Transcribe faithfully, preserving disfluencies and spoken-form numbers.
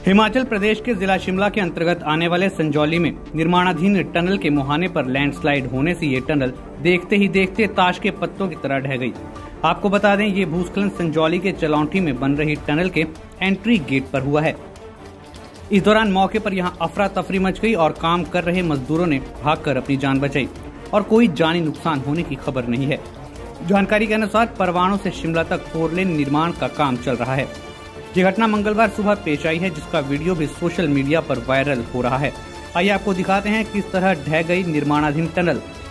हिमाचल प्रदेश के जिला शिमला के अंतर्गत आने वाले संजौली में निर्माणाधीन टनल के मुहाने पर लैंडस्लाइड होने से ये टनल देखते ही देखते ताश के पत्तों की तरह ढह गई। आपको बता दें, ये भूस्खलन संजौली के चलौंठी में बन रही टनल के एंट्री गेट पर हुआ है। इस दौरान मौके पर यहाँ अफरा तफरी मच गई और काम कर रहे मजदूरों ने भागकर अपनी जान बचाई और कोई जानी नुकसान होने की खबर नहीं है। जानकारी के अनुसार परवाणू से शिमला तक फोर लेन निर्माण का काम चल रहा है। ये घटना मंगलवार सुबह पेश आई है, जिसका वीडियो भी सोशल मीडिया पर वायरल हो रहा है। आइए आपको दिखाते हैं किस तरह ढह गई निर्माणाधीन टनल।